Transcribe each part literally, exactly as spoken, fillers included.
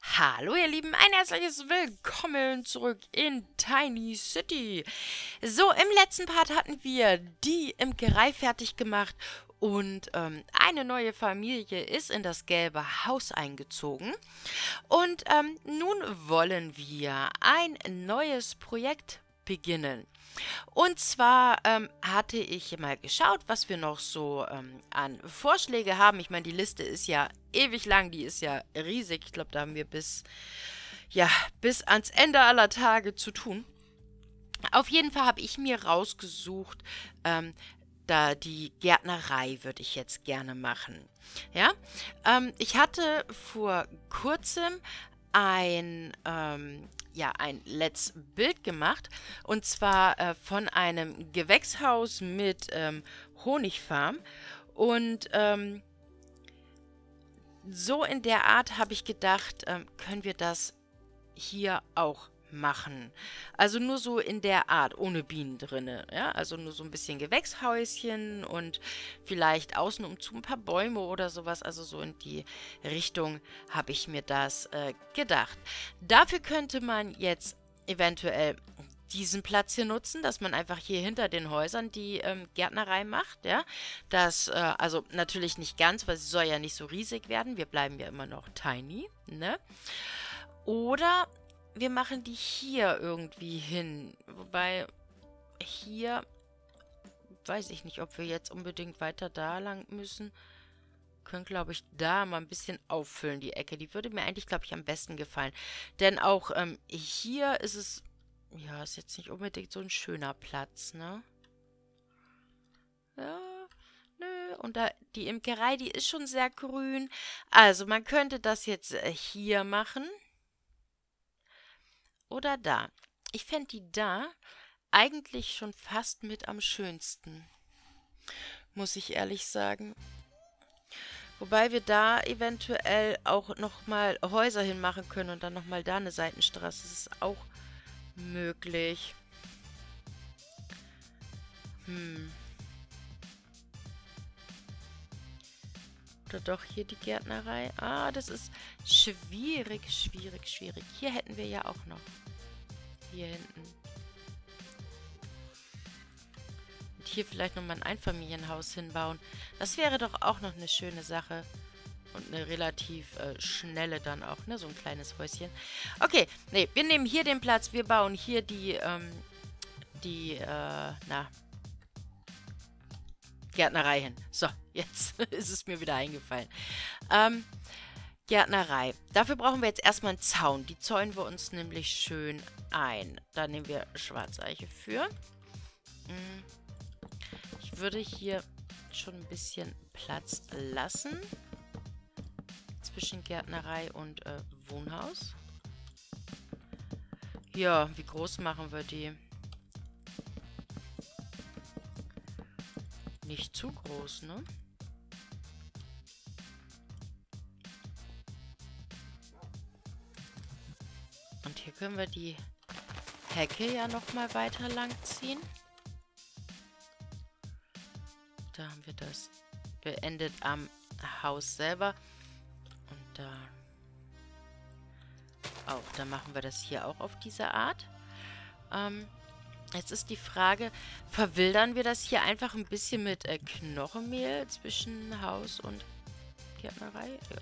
Hallo ihr Lieben, ein herzliches Willkommen zurück in Tiny City. So, im letzten Part hatten wir die Imkerei fertig gemacht und ähm, eine neue Familie ist in das gelbe Haus eingezogen. Und ähm, nun wollen wir ein neues Projekt beginnen. Und zwar ähm, hatte ich mal geschaut, was wir noch so ähm, an Vorschläge haben. Ich meine, die Liste ist ja ewig lang, die ist ja riesig. Ich glaube, da haben wir bis, ja, bis ans Ende aller Tage zu tun. Auf jeden Fall habe ich mir rausgesucht, ähm, da die Gärtnerei würde ich jetzt gerne machen. Ja, ähm, ich hatte vor kurzem ein, ähm, ja, ein Let's Bild gemacht und zwar äh, von einem Gewächshaus mit ähm, Honigfarm und ähm, so in der Art habe ich gedacht, ähm, können wir das hier auch machen. Also nur so in der Art, ohne Bienen drinne, ja, also nur so ein bisschen Gewächshäuschen und vielleicht außen umzu ein paar Bäume oder sowas, also so in die Richtung habe ich mir das äh, gedacht. Dafür könnte man jetzt eventuell diesen Platz hier nutzen, dass man einfach hier hinter den Häusern die ähm, Gärtnerei macht, ja. Das, äh, also natürlich nicht ganz, weil sie soll ja nicht so riesig werden. Wir bleiben ja immer noch tiny, ne? Oder wir machen die hier irgendwie hin. Wobei hier weiß ich nicht, ob wir jetzt unbedingt weiter da lang müssen. Können, glaube ich, da mal ein bisschen auffüllen, die Ecke. Die würde mir eigentlich, glaube ich, am besten gefallen. Denn auch ähm, hier ist es, ja, ist jetzt nicht unbedingt so ein schöner Platz, ne? Ja, nö. Und da, die Imkerei, die ist schon sehr grün. Also, man könnte das jetzt äh, hier machen. Oder da. Ich fände die da eigentlich schon fast mit am schönsten, muss ich ehrlich sagen. Wobei wir da eventuell auch nochmal Häuser hinmachen können und dann nochmal da eine Seitenstraße. Das ist auch möglich. Hm. Oder doch hier die Gärtnerei. Ah, das ist schwierig, schwierig, schwierig. Hier hätten wir ja auch noch. Hier hinten. Und hier vielleicht nochmal ein Einfamilienhaus hinbauen. Das wäre doch auch noch eine schöne Sache. Und eine relativ äh, schnelle dann auch, ne? So ein kleines Häuschen. Okay, nee, wir nehmen hier den Platz. Wir bauen hier die, ähm, die, äh, na, Gärtnerei hin. So, jetzt ist es mir wieder eingefallen. Ähm, Gärtnerei. Dafür brauchen wir jetzt erstmal einen Zaun. Die zäunen wir uns nämlich schön ein. Da nehmen wir Schwarzeiche für. Hm, Ich würde hier schon ein bisschen Platz lassen zwischen Gärtnerei und äh, Wohnhaus. Ja, wie groß machen wir die? Nicht zu groß, ne? Und hier können wir die Hecke ja nochmal weiter lang ziehen. Da haben wir das beendet am Haus selber. Und da auch. Dann machen wir das hier auch auf diese Art. Ähm, jetzt ist die Frage, verwildern wir das hier einfach ein bisschen mit äh, Knochenmehl zwischen Haus und Gärtnerei? Ja.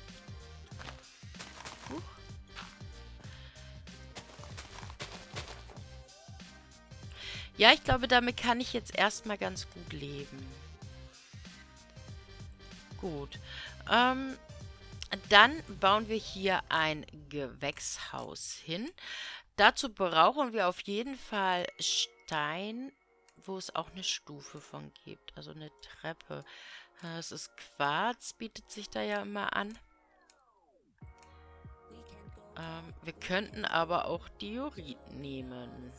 Huch. Ja, ich glaube, damit kann ich jetzt erstmal ganz gut leben. Gut. Ähm, dann bauen wir hier ein Gewächshaus hin. Dazu brauchen wir auf jeden Fall Stein, wo es auch eine Stufe von gibt. Also eine Treppe. Das ist Quarz, bietet sich da ja immer an. Ähm, wir könnten aber auch Diorit nehmen.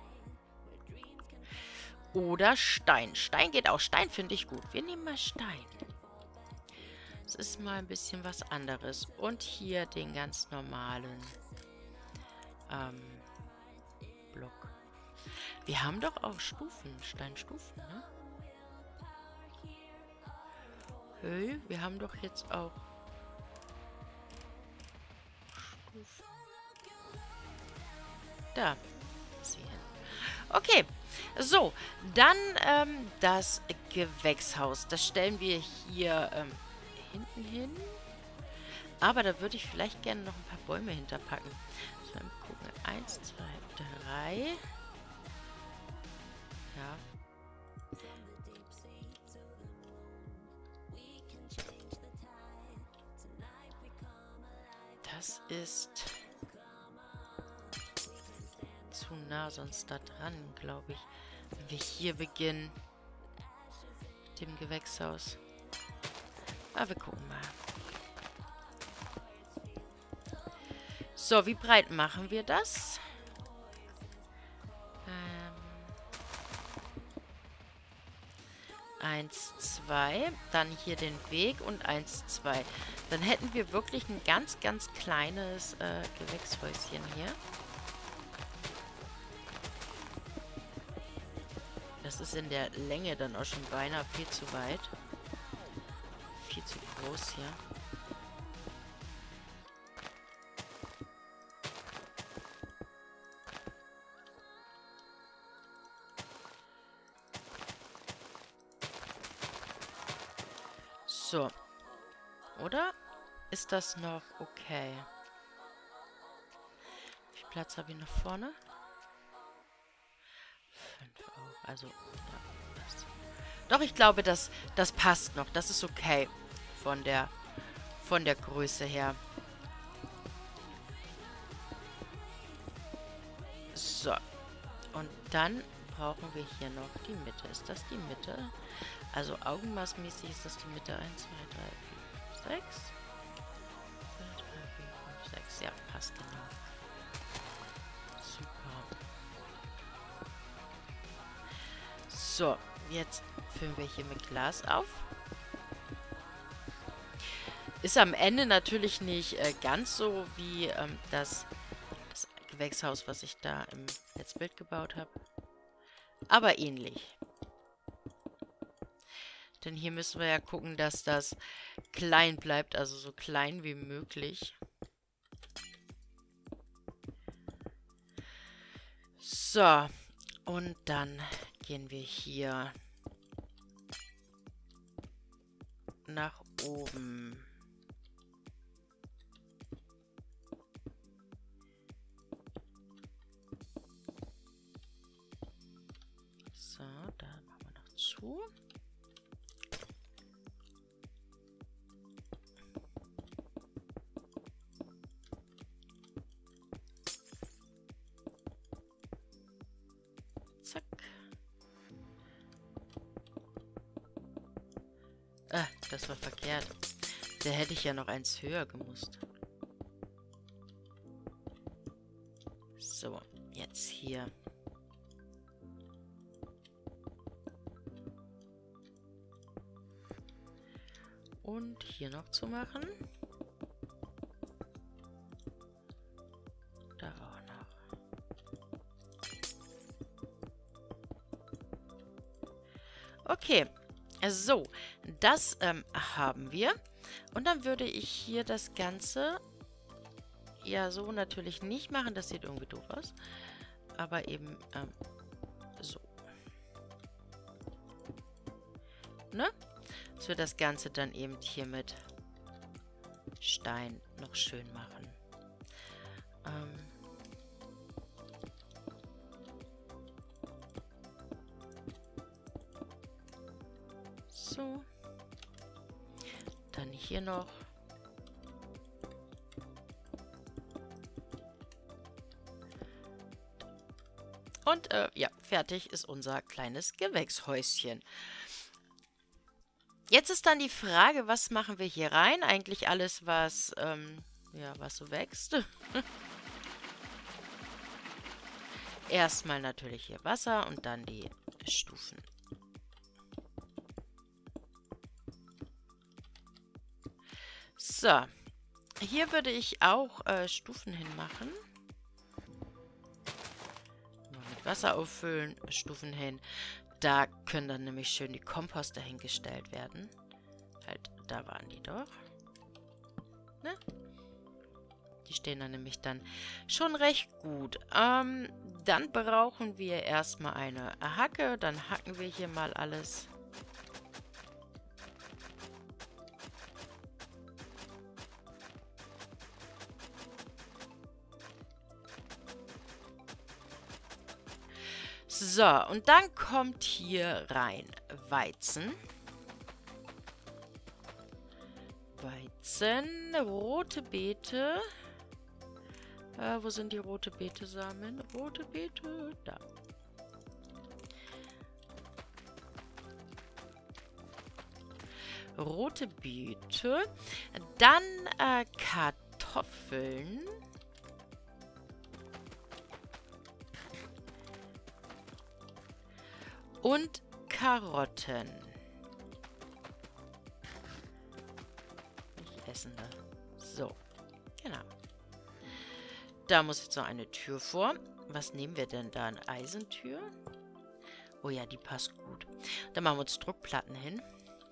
Oder Stein. Stein geht auch. Stein finde ich gut. Wir nehmen mal Stein. Das ist mal ein bisschen was anderes. Und hier den ganz normalen ähm, Block. Wir haben doch auch Stufen. Steinstufen, ne? Hey, wir haben doch jetzt auch Ruf. Da. Sehen. Okay. So, dann ähm, das Gewächshaus. Das stellen wir hier ähm, hinten hin. Aber da würde ich vielleicht gerne noch ein paar Bäume hinterpacken. So, mal gucken. Eins, zwei, drei. Ja. Das ist zu nah sonst da dran, glaube ich. Wenn wir hier beginnen. Mit dem Gewächshaus. Aber wir gucken mal. So, wie breit machen wir das? Ähm, eins, zwei. Dann hier den Weg und eins, zwei. Dann hätten wir wirklich ein ganz, ganz kleines äh, Gewächshäuschen hier. Das ist in der Länge dann auch schon beinahe viel zu weit. Viel zu groß hier. So. Oder? Ist das noch okay? Wie viel Platz habe ich noch vorne? Fünf auch. Also, ja, das. Doch, ich glaube, das, das passt noch. Das ist okay. Von der, von der Größe her. So. Und dann brauchen wir hier noch die Mitte. Ist das die Mitte? Also augenmaßmäßig ist das die Mitte. eins, zwei, drei, vier, fünf, sechs. zwei, drei, vier, fünf, sechs. Ja, passt genau. Super. So, jetzt füllen wir hier mit Glas auf. Ist am Ende natürlich nicht äh, ganz so wie ähm, das, das Gewächshaus, was ich da im Netzbild gebaut habe. Aber ähnlich. Denn hier müssen wir ja gucken, dass das klein bleibt, also so klein wie möglich. So, und dann gehen wir hier nach oben. So, da machen wir noch zu. Zack. Ah, das war verkehrt. Da hätte ich ja noch eins höher gemusst. So, jetzt hier. Und hier noch zu machen. Da auch noch. Okay. So, das ähm, haben wir. Und dann würde ich hier das Ganze ja so natürlich nicht machen. Das sieht irgendwie doof aus. Aber eben ähm, so. Ne? Dass wir das Ganze dann eben hier mit Stein noch schön machen. Ähm so. Dann hier noch. Und äh, ja, fertig ist unser kleines Gewächshäuschen. Jetzt ist dann die Frage, was machen wir hier rein? Eigentlich alles, was, ähm, ja, was so wächst. Erstmal natürlich hier Wasser und dann die Stufen. So. Hier würde ich auch äh, Stufen hinmachen. Mit Wasser auffüllen, Stufen hin. Da können dann nämlich schön die Komposter hingestellt werden. Halt, da waren die doch. Ne? Die stehen da nämlich dann schon recht gut. Ähm, dann brauchen wir erstmal eine Hacke. Dann hacken wir hier mal alles. So, und dann kommt hier rein Weizen. Weizen, rote Beete. Äh, wo sind die rote Beete-Samen? Rote Beete, da. Rote Beete. Dann äh, Kartoffeln. Und Karotten. Nicht essen da. So, genau. Da muss jetzt noch eine Tür vor. Was nehmen wir denn da? Eine Eisentür? Oh ja, die passt gut. Dann machen wir uns Druckplatten hin.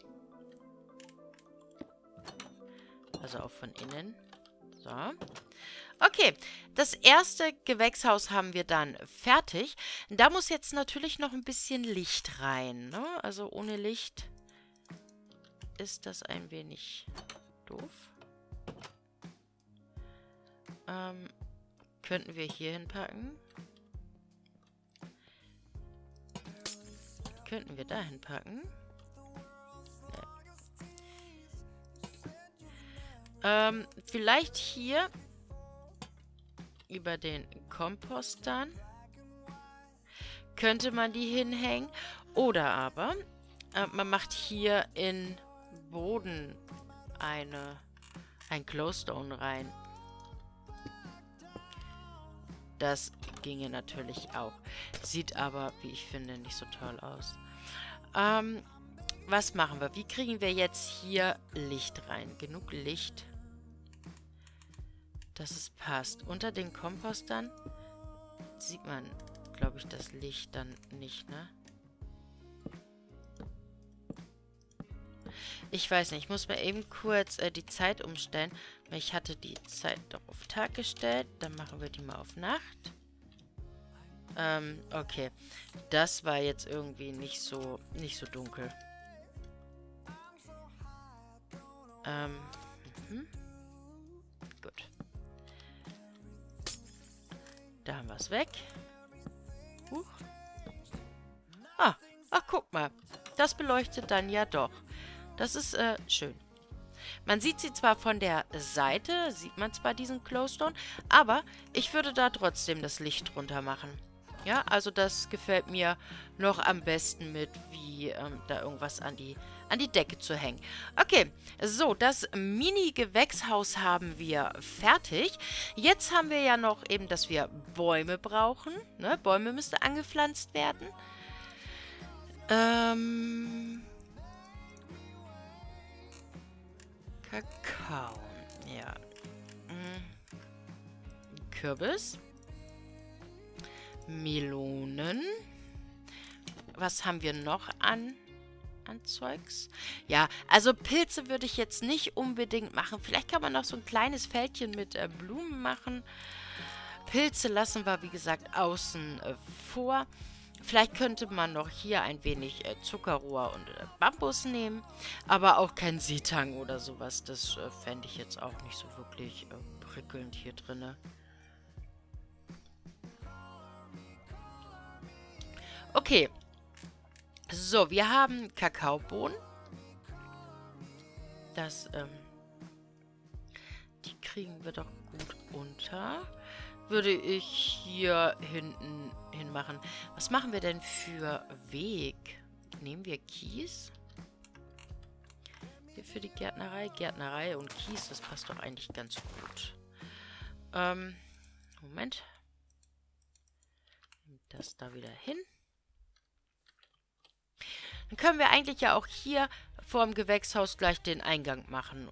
Also auch von innen. So. Okay, das erste Gewächshaus haben wir dann fertig. Da muss jetzt natürlich noch ein bisschen Licht rein, ne? Also ohne Licht ist das ein wenig doof. Ähm, könnten wir hier hinpacken? Könnten wir da hinpacken? Ähm, vielleicht hier über den Kompostern könnte man die hinhängen. Oder aber äh, man macht hier in Boden eine, ein Glowstone rein. Das ginge natürlich auch. Sieht aber, wie ich finde, nicht so toll aus. Ähm, was machen wir? Wie kriegen wir jetzt hier Licht rein? Genug Licht, dass es passt. Unter den Kompostern sieht man, glaube ich, das Licht dann nicht, ne? Ich weiß nicht, ich muss mal eben kurz äh, die Zeit umstellen. Ich hatte die Zeit doch auf Tag gestellt. Dann machen wir die mal auf Nacht. Ähm, okay. Das war jetzt irgendwie nicht so, nicht so dunkel. Ähm, mhm. Gut. Da haben wir es weg. Huch. Ah, ach, guck mal. Das beleuchtet dann ja doch. Das ist äh, schön. Man sieht sie zwar von der Seite, sieht man zwar diesen Glowstone, aber ich würde da trotzdem das Licht drunter machen. Ja, also das gefällt mir noch am besten mit, wie ähm, da irgendwas an die, an die Decke zu hängen. Okay, so, das Mini-Gewächshaus haben wir fertig. Jetzt haben wir ja noch eben, dass wir Bäume brauchen. Ne? Bäume müssten angepflanzt werden. Ähm... Kakao. Ja. Hm. Kürbis. Melonen. Was haben wir noch an, an Zeugs? Ja, also Pilze würde ich jetzt nicht unbedingt machen. Vielleicht kann man noch so ein kleines Fältchen mit äh, Blumen machen. Pilze lassen wir, wie gesagt, außen äh, vor. Vielleicht könnte man noch hier ein wenig äh, Zuckerrohr und äh, Bambus nehmen, aber auch kein Seetang oder sowas. Das äh, fände ich jetzt auch nicht so wirklich äh, prickelnd hier drinne. Okay. So, wir haben Kakaobohnen. Das, ähm, die kriegen wir doch gut unter. Würde ich hier hinten hin machen. Was machen wir denn für Weg? Nehmen wir Kies? Hier für die Gärtnerei? Gärtnerei und Kies, das passt doch eigentlich ganz gut. Ähm, Moment. Das da wieder hin. Dann können wir eigentlich ja auch hier vor dem Gewächshaus gleich den Eingang machen.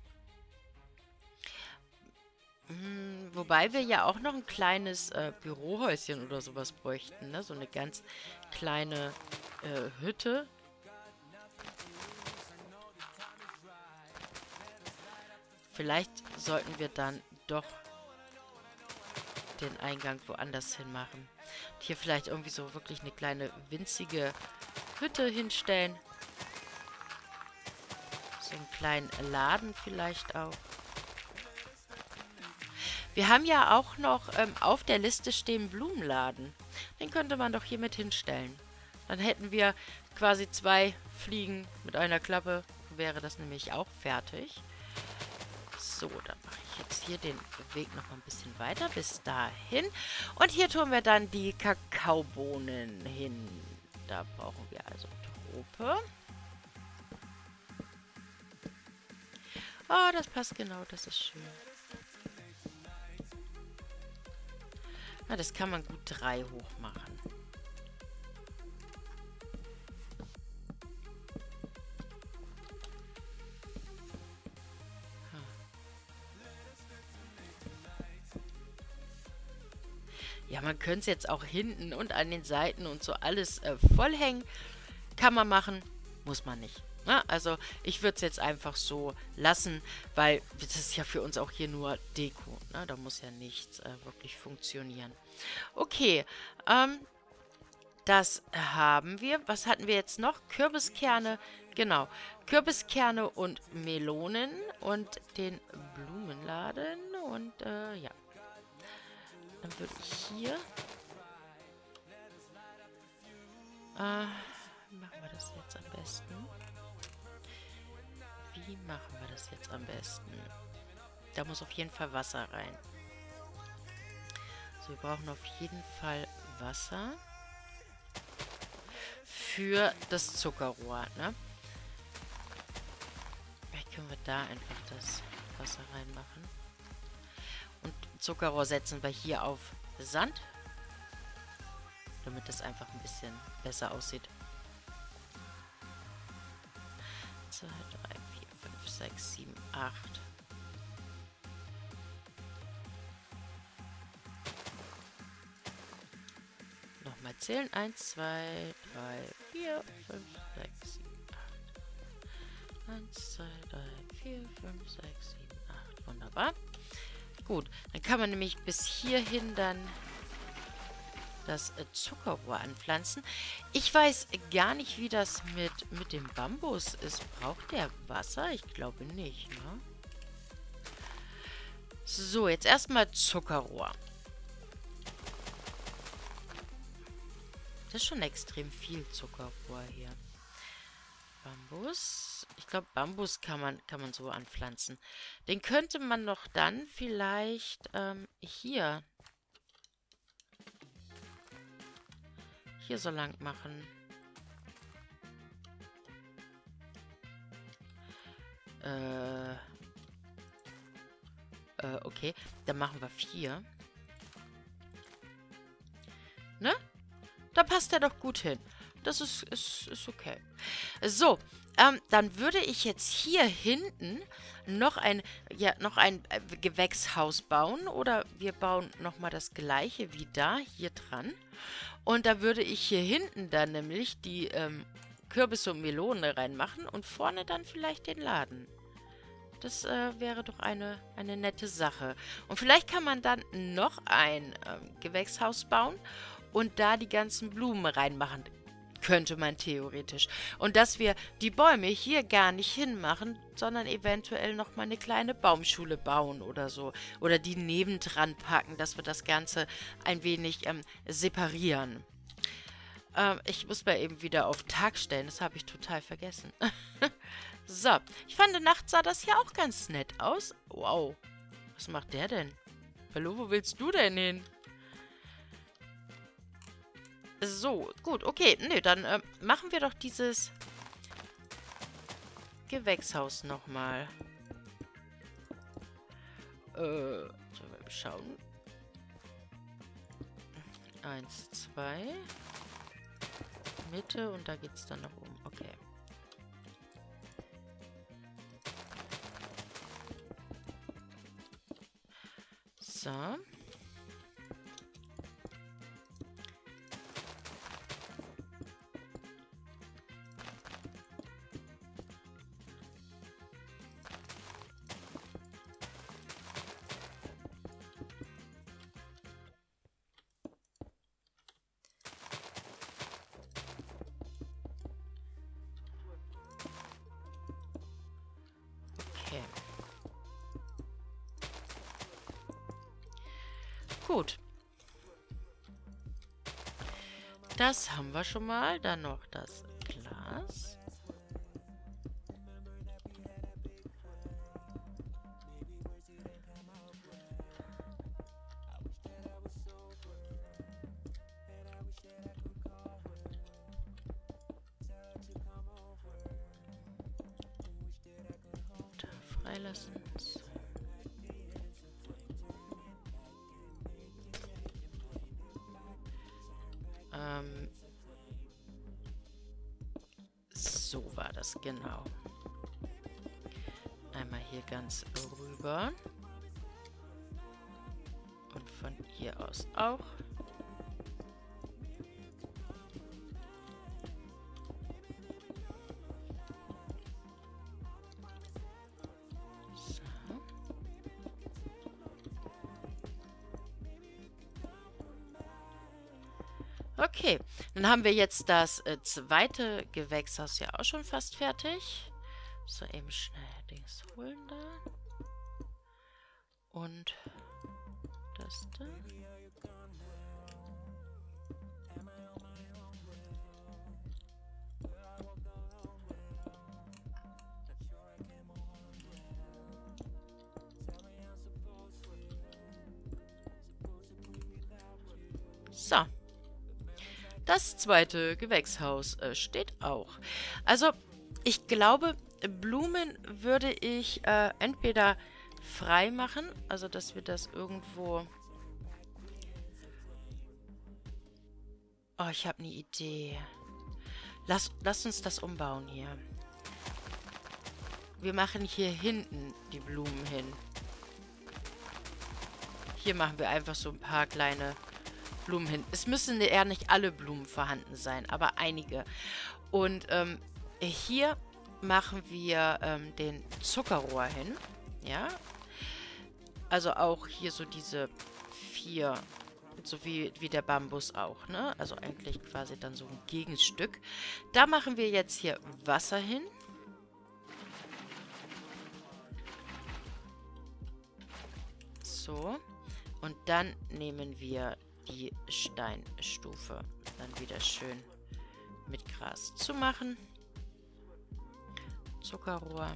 Hm, wobei wir ja auch noch ein kleines äh, Bürohäuschen oder sowas bräuchten, ne? So eine ganz kleine äh, Hütte. Vielleicht sollten wir dann doch den Eingang woanders hin machen. Und hier vielleicht irgendwie so wirklich eine kleine winzige Hütte hinstellen. So einen kleinen Laden vielleicht auch. Wir haben ja auch noch ähm, auf der Liste stehen Blumenladen. Den könnte man doch hier mit hinstellen. Dann hätten wir quasi zwei Fliegen mit einer Klappe. Wäre das nämlich auch fertig. So, dann mache ich jetzt hier den Weg noch mal ein bisschen weiter bis dahin. Und hier tun wir dann die Kakaobohnen hin. Da brauchen wir also Trope. Oh, das passt genau, das ist schön. Na, das kann man gut drei hoch machen. Ja, man könnte es jetzt auch hinten und an den Seiten und so alles äh, vollhängen. Kann man machen, muss man nicht. Na, also ich würde es jetzt einfach so lassen, weil das ist ja für uns auch hier nur Deko. Na, da muss ja nichts äh, wirklich funktionieren. Okay, ähm, das haben wir. Was hatten wir jetzt noch? Kürbiskerne, genau. Kürbiskerne und Melonen und den Blumenladen und äh, ja. Dann würde ich hier... Äh, wie machen wir das jetzt am besten? Wie machen wir das jetzt am besten? Da muss auf jeden Fall Wasser rein. So, wir brauchen auf jeden Fall Wasser. Für das Zuckerrohr, ne? Vielleicht können wir da einfach das Wasser reinmachen. Und Zuckerrohr setzen wir hier auf Sand, damit das einfach ein bisschen besser aussieht. zwei, drei, vier, fünf, sechs, sieben, acht. Nochmal zählen. eins, zwei, drei, vier, fünf, sechs, sieben, acht. eins, zwei, drei, vier, fünf, sechs, sieben, acht. Wunderbar. Gut, dann kann man nämlich bis hierhin dann das äh, Zuckerrohr anpflanzen. Ich weiß gar nicht, wie das mit, mit dem Bambus ist. Braucht der Wasser? Ich glaube nicht, ne? So, jetzt erstmal Zuckerrohr. Das ist schon extrem viel Zuckerrohr hier. Bambus. Ich glaube, Bambus kann man, kann man so anpflanzen. Den könnte man noch dann vielleicht ähm, hier hier so lang machen. Äh, äh, okay. Dann machen wir vier. Ne? Da passt er doch gut hin. Das ist, ist, ist okay. So, ähm, dann würde ich jetzt hier hinten noch ein, ja, noch ein äh, Gewächshaus bauen. Oder wir bauen nochmal das gleiche wie da, hier dran. Und da würde ich hier hinten dann nämlich die ähm, Kürbisse und Melone reinmachen. Und vorne dann vielleicht den Laden. Das äh, wäre doch eine, eine nette Sache. Und vielleicht kann man dann noch ein ähm, Gewächshaus bauen und da die ganzen Blumen reinmachen. Könnte man theoretisch. Und dass wir die Bäume hier gar nicht hinmachen, sondern eventuell noch mal eine kleine Baumschule bauen oder so. Oder die nebendran packen, dass wir das Ganze ein wenig ähm, separieren. Ähm, ich muss mal eben wieder auf Tag stellen. Das habe ich total vergessen. So, ich fand, nachts sah das hier auch ganz nett aus. Wow. Was macht der denn? Hallo, wo willst du denn hin? So, gut, okay. Nö, dann äh, machen wir doch dieses Gewächshaus nochmal. Äh, sollen wir schauen. Eins, zwei. Mitte und da geht's dann nach oben. Okay. So. Gut. Das haben wir schon mal. Dann noch das Glas. Da freilassen. So. Ähm, so war das genau. Einmal hier ganz rüber. Und von hier aus auch. So. Okay, dann haben wir jetzt das äh, zweite Gewächshaus ja auch schon fast fertig. So, eben schnell Dings holen da. Und das da. So. Das zweite Gewächshaus äh, steht auch. Also, ich glaube, Blumen würde ich äh, entweder frei machen, also dass wir das irgendwo... Oh, ich habe eine Idee. Lass, lass uns das umbauen hier. Wir machen hier hinten die Blumen hin. Hier machen wir einfach so ein paar kleine Blumen hin. Es müssen eher nicht alle Blumen vorhanden sein, aber einige. Und ähm, hier machen wir ähm, den Zuckerrohr hin. Ja. Also auch hier so diese vier, so wie, wie der Bambus auch, ne? Also eigentlich quasi dann so ein Gegenstück. Da machen wir jetzt hier Wasser hin. So. Und dann nehmen wir die Steinstufe dann wieder schön mit Gras zu machen. Zuckerrohr.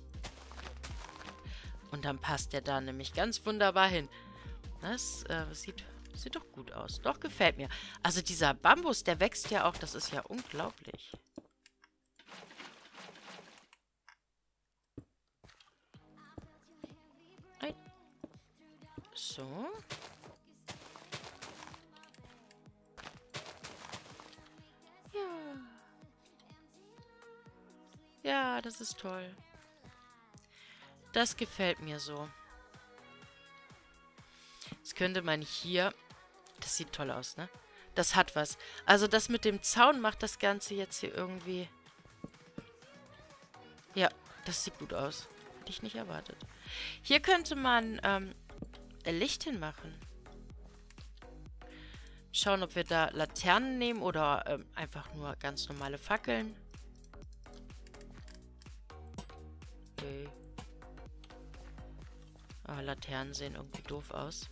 Und dann passt der da nämlich ganz wunderbar hin. Das äh, sieht, sieht doch gut aus. Doch, gefällt mir. Also dieser Bambus, der wächst ja auch. Das ist ja unglaublich. Ein. So. Ja, das ist toll. Das gefällt mir so. Das könnte man hier... Das sieht toll aus, ne? Das hat was. Also das mit dem Zaun macht das Ganze jetzt hier irgendwie... Ja, das sieht gut aus. Hätte ich nicht erwartet. Hier könnte man ähm, Licht hinmachen. Schauen, ob wir da Laternen nehmen oder ähm, einfach nur ganz normale Fackeln. Okay. Aber Laternen sehen irgendwie doof aus.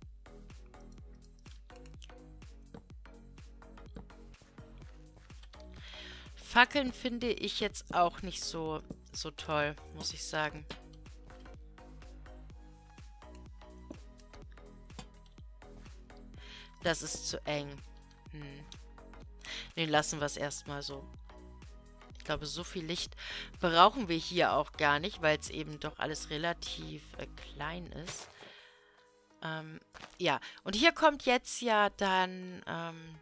Fackeln finde ich jetzt auch nicht so, so toll, muss ich sagen. Das ist zu eng. Hm. Nee, lassen wir es erstmal so. Ich glaube, so viel Licht brauchen wir hier auch gar nicht, weil es eben doch alles relativ äh, klein ist. Ähm, ja, und hier kommt jetzt ja dann ähm,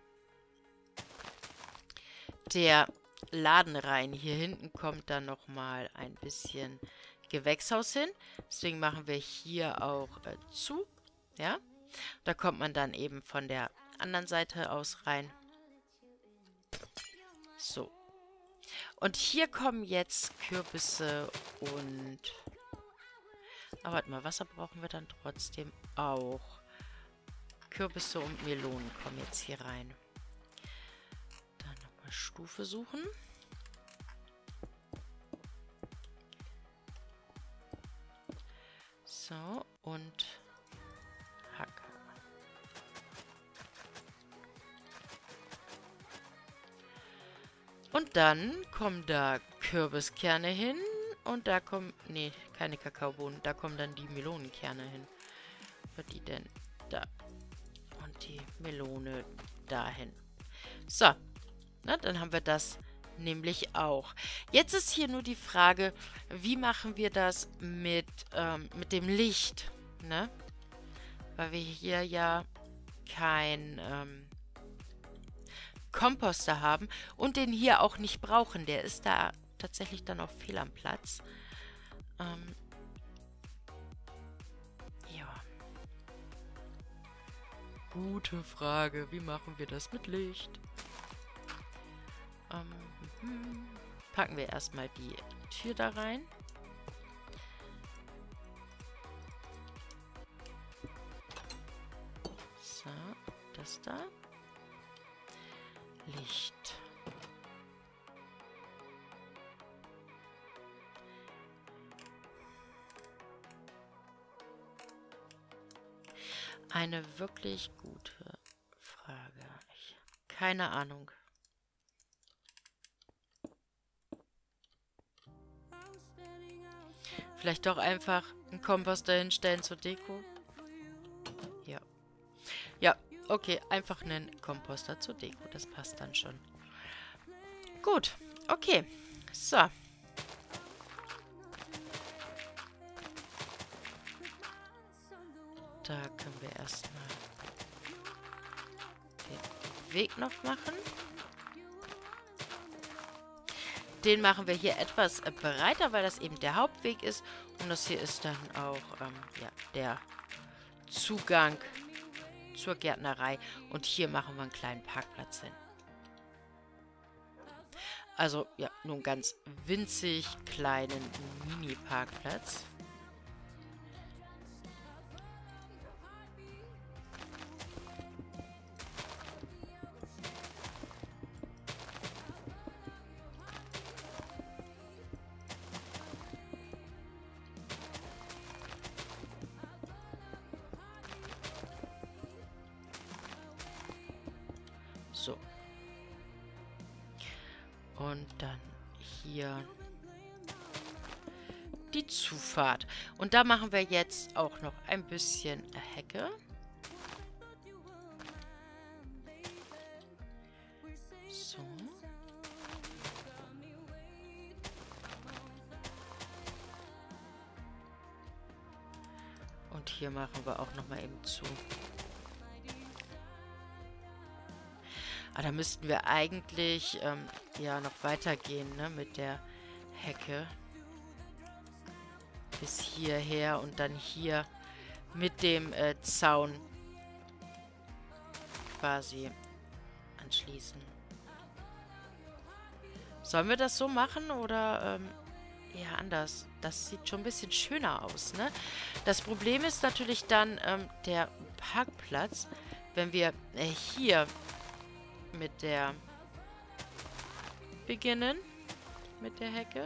der Laden rein. Hier hinten kommt dann nochmal ein bisschen Gewächshaus hin. Deswegen machen wir hier auch äh, zu. Ja, da kommt man dann eben von der anderen Seite aus rein. So. Und hier kommen jetzt Kürbisse und... Aber warte mal, Wasser brauchen wir dann trotzdem auch. Kürbisse und Melonen kommen jetzt hier rein. Dann nochmal Stufe suchen. So, und Hacke. dann kommen da Kürbiskerne hin. Und da kommen... Nee, keine Kakaobohnen. Da kommen dann die Melonenkerne hin. Was die denn? Da. Und die Melone dahin. So. Na, dann haben wir das nämlich auch. Jetzt ist hier nur die Frage, wie machen wir das mit, ähm, mit dem Licht, ne? Weil wir hier ja kein ähm, Komposter haben und den hier auch nicht brauchen. Der ist da tatsächlich dann auch fehl am Platz. Ähm, ja. Gute Frage. Wie machen wir das mit Licht? Ähm, hm. Packen wir erstmal die Tür da rein. So, das da. Licht. Eine wirklich gute Frage. Ich, keine Ahnung. Vielleicht doch einfach einen Komposter hinstellen zur Deko. Ja. Ja, okay. Einfach einen Komposter zur Deko. Das passt dann schon. Gut. Okay. So. Da können wir erstmal den Weg noch machen. Den machen wir hier etwas breiter, weil das eben der Hauptweg ist. Und das hier ist dann auch ähm, ja, der Zugang zur Gärtnerei. Und hier machen wir einen kleinen Parkplatz hin. Also, ja, nur einen ganz winzig kleinen Mini-Parkplatz. So. Und dann hier die Zufahrt. Und da machen wir jetzt auch noch ein bisschen Hecke. So. Und hier machen wir auch noch mal eben zu. Ah, da müssten wir eigentlich ähm, ja noch weitergehen, ne, mit der Hecke. Bis hierher und dann hier mit dem äh, Zaun quasi anschließen. Sollen wir das so machen oder ähm, ja anders? Das sieht schon ein bisschen schöner aus, ne? Das Problem ist natürlich dann ähm, der Parkplatz, wenn wir äh, hier mit der beginnen, mit der Hecke.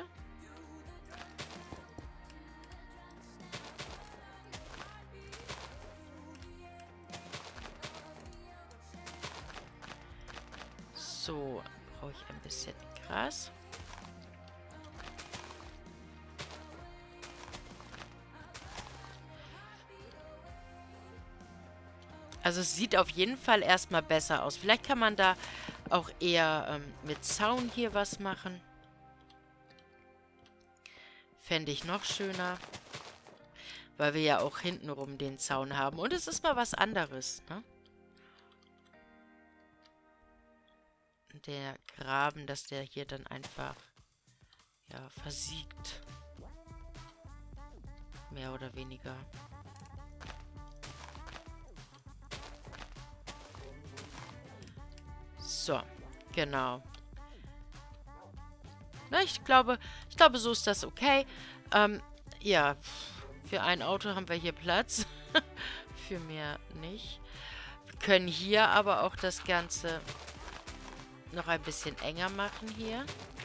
So, brauche ich ein bisschen Gras. Also es sieht auf jeden Fall erstmal besser aus. Vielleicht kann man da auch eher ähm, mit Zaun hier was machen. Fände ich noch schöner. Weil wir ja auch hintenrum den Zaun haben. Und es ist mal was anderes, ne? Der Graben, dass der hier dann einfach ja, versiegt. Mehr oder weniger. So, genau. Na, ich glaube, ich glaube, so ist das okay. Ähm, ja, für ein Auto haben wir hier Platz. Für mehr nicht. Wir können hier aber auch das Ganze noch ein bisschen enger machen hier.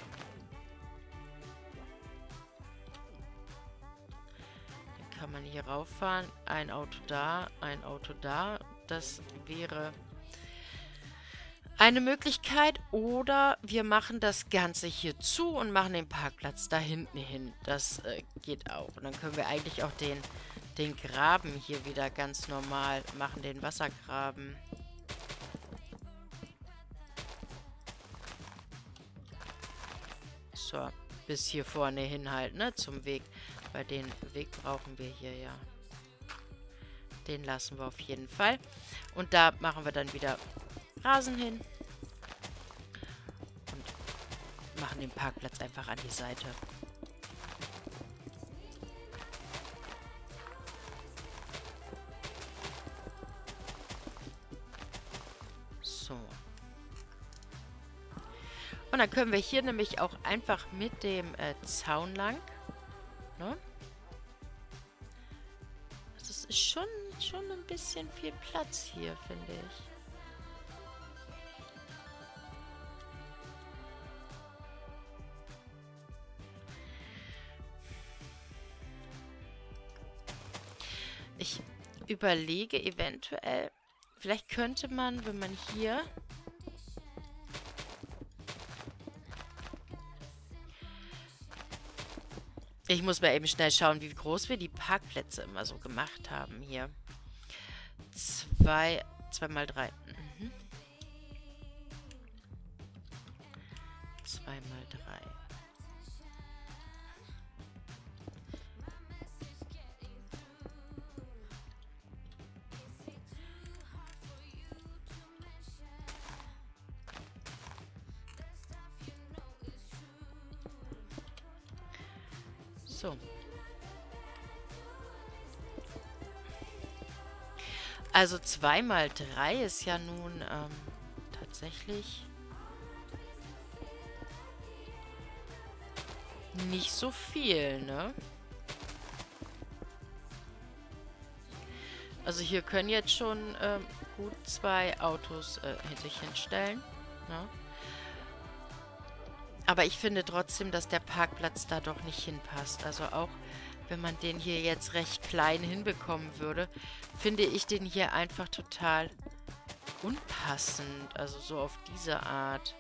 Dann kann man hier rauffahren. Ein Auto da, ein Auto da. Das wäre Eine Möglichkeit, oder wir machen das Ganze hier zu und machen den Parkplatz da hinten hin. Das äh, geht auch. Und dann können wir eigentlich auch den, den Graben hier wieder ganz normal machen, den Wassergraben. So, bis hier vorne hin halt, ne, zum Weg. Weil den Weg brauchen wir hier ja. Den lassen wir auf jeden Fall. Und da machen wir dann wieder Rasen hin. Und machen den Parkplatz einfach an die Seite. So. Und dann können wir hier nämlich auch einfach mit dem äh, Zaun lang. Ne? Das ist schon, schon ein bisschen viel Platz hier, finde ich. Ich überlege eventuell, vielleicht könnte man, wenn man hier ich muss mal eben schnell schauen, wie groß wir die Parkplätze immer so gemacht haben hier. Zwei, zwei mal drei. Mhm. Zwei mal drei. So. Also zwei mal drei ist ja nun ähm, tatsächlich nicht so viel, ne? Also hier können jetzt schon ähm, gut zwei Autos äh, sich hinstellen, ne? Aber ich finde trotzdem, dass der Parkplatz da doch nicht hinpasst. Also auch wenn man den hier jetzt recht klein hinbekommen würde, finde ich den hier einfach total unpassend. Also so auf diese Art.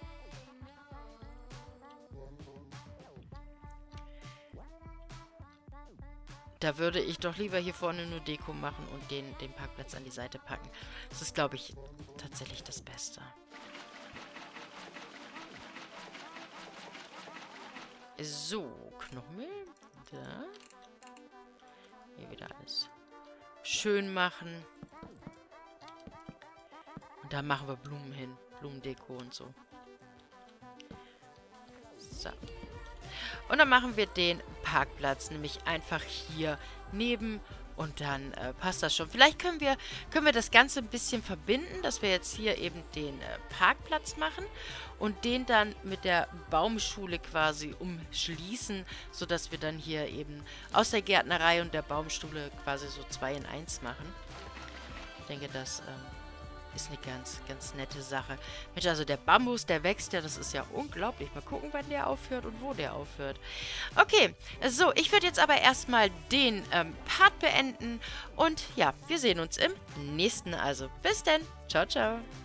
Da würde ich doch lieber hier vorne nur Deko machen und den, den Parkplatz an die Seite packen. Das ist, glaube ich, tatsächlich das Beste. So, Knochen. Da. Hier wieder alles schön machen. Und da machen wir Blumen hin. Blumendeko und so. So. Und dann machen wir den Parkplatz nämlich einfach hier neben. Und dann äh, passt das schon. Vielleicht können wir, können wir das Ganze ein bisschen verbinden, dass wir jetzt hier eben den äh, Parkplatz machen und den dann mit der Baumschule quasi umschließen, sodass wir dann hier eben aus der Gärtnerei und der Baumschule quasi so zwei in eins machen. Ich denke, das ähm, ist eine ganz, ganz nette Sache. Mensch, also der Bambus, der wächst ja, das ist ja unglaublich. Mal gucken, wann der aufhört und wo der aufhört. Okay, so, ich würde jetzt aber erstmal den ähm, Part beenden. Und ja, wir sehen uns im nächsten. Also bis denn. Ciao, ciao.